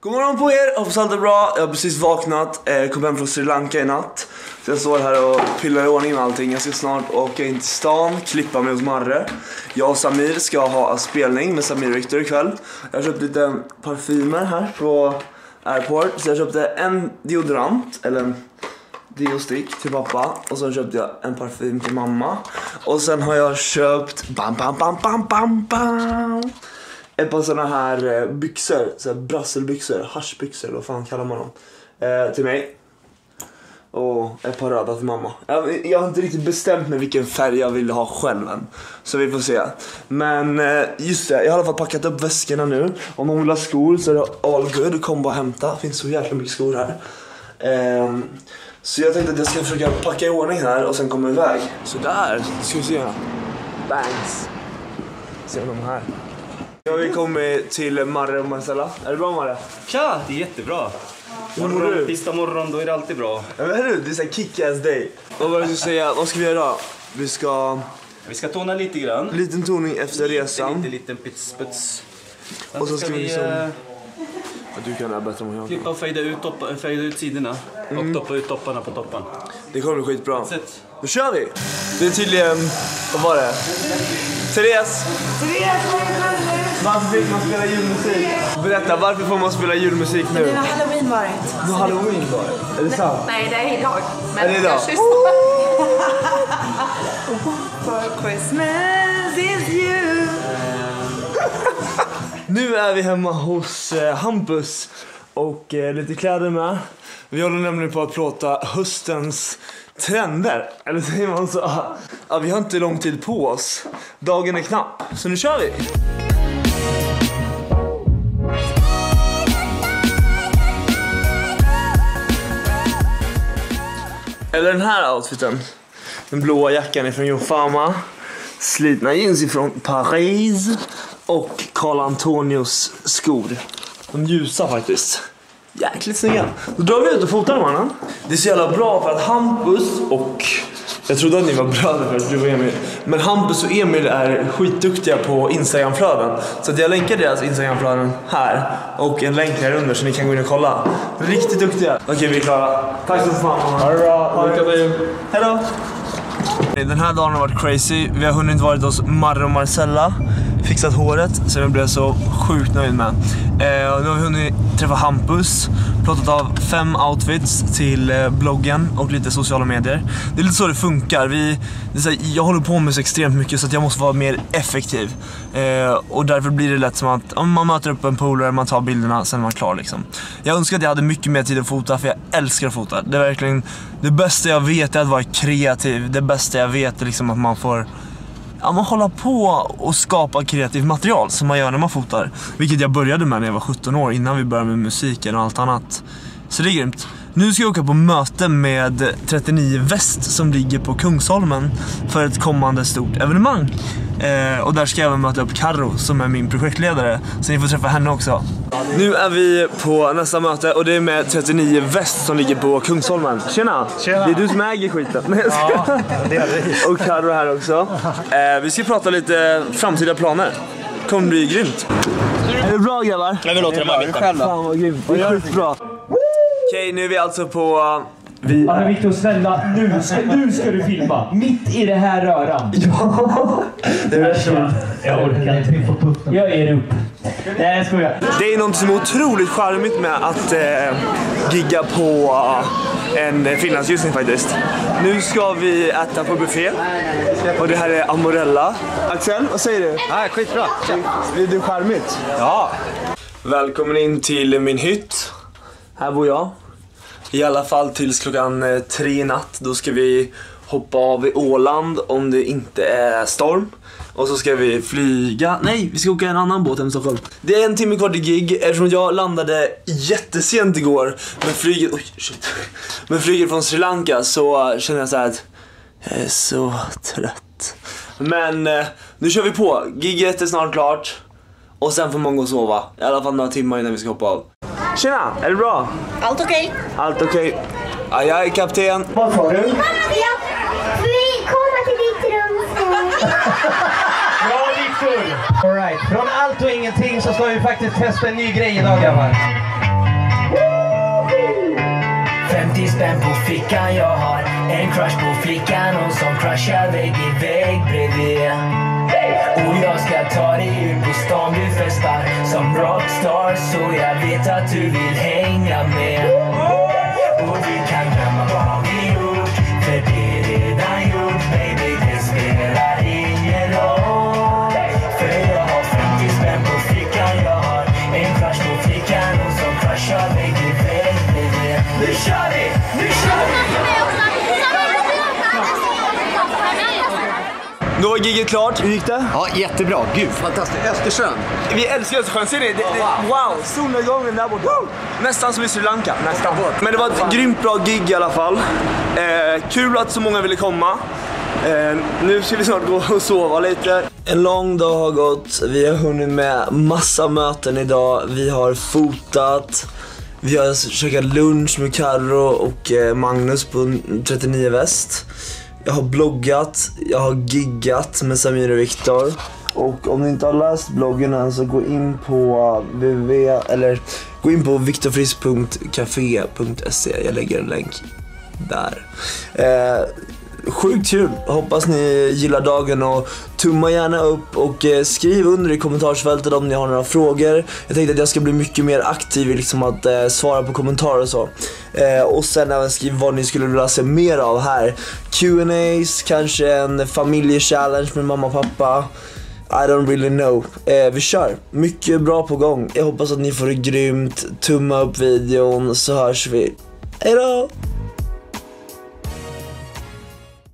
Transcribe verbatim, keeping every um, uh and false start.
God morgon på er, hoppas allt är bra. Jag har precis vaknat, eh, kom hem från Sri Lanka i natt. Så jag står här och pillar i ordning med allting. Jag ska snart åka in till stan, klippa mig hos Marre. Jag och Samir ska ha spelning med Samir och Victor ikväll. Jag har köpt lite parfymer här på Airport. Så jag köpte en deodorant, eller en deostick till pappa. Och så köpte jag en parfym till mamma. Och sen har jag köpt bam bam bam bam bam bam ett par såna här byxor, så här brasselbyxor, haschbyxor, vad fan kallar man dem, eh, till mig. Och ett par röda till mamma. Jag, jag har inte riktigt bestämt mig vilken färg jag vill ha själv än. Så vi får se. Men eh, just det, jag har i alla fall packat upp väskorna nu. Om man vill ha skor så är det all good. Kom bara hämta, det finns så jäkla mycket skor här. eh, Så jag tänkte att jag ska försöka packa i ordning här och sen komma iväg. Så där, ska vi se. Bangs. Se de här. Nu har vi kommit till Marre och Marcella. Är det bra, Marre? Tja, det är jättebra. Morgon, tisdag morgon, då är det alltid bra. Ja, men hörru, det är så här kick-ass day. Och vad ska jag säga, vad ska vi göra? Vi ska... Vi ska tona lite grann. Liten toning efter lite, resan. Lite, liten pitsputs. Och så ska, ska vi liksom... Äh, ja, du kan det här bättre än vad jag kan. klippa och fejda ut, toppa, fejda ut sidorna. Mm. Och toppa ut topparna på toppan. Det kommer bli skitbra. Sätt. Då kör vi! Det är tydligen... Vad var det? Therese! Therese! Varför fick man spela julmusik? Berätta, varför får man spela julmusik nu? Det har Halloween varit. Det har Halloween varit? Är det sant? Nej, det är idag. Men är det idag? For Christmas is you. Nu är vi hemma hos eh, Hampus och eh, lite kläder med. Vi håller nämligen på att prata höstens trender. Eller säger man så? Ja, vi har inte lång tid på oss. Dagen är knapp, så nu kör vi! Eller den här outfiten. Den blåa jackan är från Jofama. Slitna jeans ifrån Paris. Och Carl Antonios skor. De ljusa faktiskt. Jäkligt snygga. Då drar vi ut och fotar mannen. Det är så jävla bra för att Hampus och... Jag trodde att ni var bröder för att du var Emil. Men Hampus och Emil är skitduktiga på Instagramflöden. Så att jag länkar deras Instagramflöden här. Och en länk här under så ni kan gå in och kolla. Riktigt duktiga. Okej, vi är klara. Tack så fan. Ha det bra. Lycka till. Hej då. Den här dagen har varit crazy. Vi har hunnit varit hos Marre och Marcella. Fixat håret, så jag blev så sjukt nöjd med. Eh, nu har vi hunnit träffa Hampus. Plottat av fem outfits till eh, bloggen och lite sociala medier. Det är lite så det funkar. Vi, det är så här, jag håller på med så extremt mycket så att jag måste vara mer effektiv. Eh, och därför blir det lätt som att om man möter upp en polare, man tar bilderna, sen är man klar liksom. Jag önskar att jag hade mycket mer tid att fota, för jag älskar att fota. Det är verkligen det bästa jag vet är att vara kreativ. Det bästa jag vet är liksom att man får... Ja, man håller på och skapa kreativt material som man gör när man fotar. Vilket jag började med när jag var sjutton år, innan vi började med musiken och allt annat. Så det är grymt. Nu ska jag åka på möte med trettionio Väst som ligger på Kungsholmen för ett kommande stort evenemang. Eh, och där ska jag även möta upp Karo som är min projektledare. Så ni får träffa henne också. Nu är vi på nästa möte och det är med trettionio Väst som ligger på Kungsholmen. Tjena! Tjena. Det är du som äger skiten. Ja, det är det. Och Karo här också. Eh, vi ska prata lite framtida planer. Kommer bli grymt. Är det bra grabbar? Jag vill låta dem arbeta. Fan vad grymt, det är skitbra. Okej, nu är vi alltså på... Vi... Ja, men Victor, snälla, nu ska, nu ska du filma. Mitt i det här röran. Ja, det är så. Jag orkar inte. Jag är upp. Nej, jag skojar. Det är något som är otroligt charmigt med att eh, gigga på eh, en finlandsljusning faktiskt. Nu ska vi äta på buffé. Och det här är Amorella. Axel, vad säger du? Ja, skitbra. Är det charmigt? Ja. Välkommen in till min hytt. Här bor jag. I alla fall tills klockan eh, tre i natt. Då ska vi hoppa av i Åland om det inte är storm. Och så ska vi flyga. Nej, vi ska åka en annan båt hem i Stockholm. Det är en timme kvar till gig. Eftersom jag landade jättesent igår med flyget, oj, shit. med flyget från Sri Lanka, så känner jag så här att jag är så trött. Men eh, nu kör vi på. Giget är snart klart. Och sen får man gå och sova. I alla fall några timmar innan vi ska hoppa av. Tjena, är det bra? Allt okej? Okay. Allt okej. Okay. Ja, jag är kapten. Vad sa du? Ja, vi kommer till ditt rum. Bra, Victor! All right. Från allt och ingenting så ska vi faktiskt testa en ny grej idag, grabbar. femtio spänn på fickan. Jag har en crush på flickan, hon som crushar vägg i vägg bredvid. Och jag ska ta dig ut på stan, du festar som rockstar, så jag vet att du vill hänga med. Och vi kan glömma vad vi gjort, för det är redan gjort, baby, det spelar ingen roll. För jag har femtio spänn på fickan, jag har en crush på flickan, hon som crushar vägg i vägg bredvid. Nu kör vi, nu kör vi! Då var giget klart. Hur gick det? Ja, jättebra. Gud, fantastiskt. Östersjön. Vi älskar Östersjön. Ser ni? Det, det, wow, solnedgången där borta. Nästan som i Sri Lanka. Nästan. Men det var ett grymt bra gig i alla fall. Eh, kul att så många ville komma. Eh, nu ska vi snart gå och sova lite. En lång dag har gått. Vi har hunnit med massa möten idag. Vi har fotat. Vi har käkat lunch med Karro och Magnus på trettionio väst. Jag har bloggat, jag har giggat med Samir och Viktor. Och om ni inte har läst bloggen än så gå in på www eller gå in på viktorfrisk punkt café punkt se. Jag lägger en länk där. Eh, Sjukt kul, hoppas ni gillar dagen och tumma gärna upp och eh, skriv under i kommentarsfältet om ni har några frågor. Jag tänkte att jag ska bli mycket mer aktiv i liksom att eh, svara på kommentarer och så. Eh, och sen även skriv vad ni skulle vilja se mer av här. Q and A's, kanske en familjechallenge med mamma och pappa. I don't really know. Eh, vi kör, mycket bra på gång. Jag hoppas att ni får det grymt. Tumma upp videon så hörs vi. Hej då!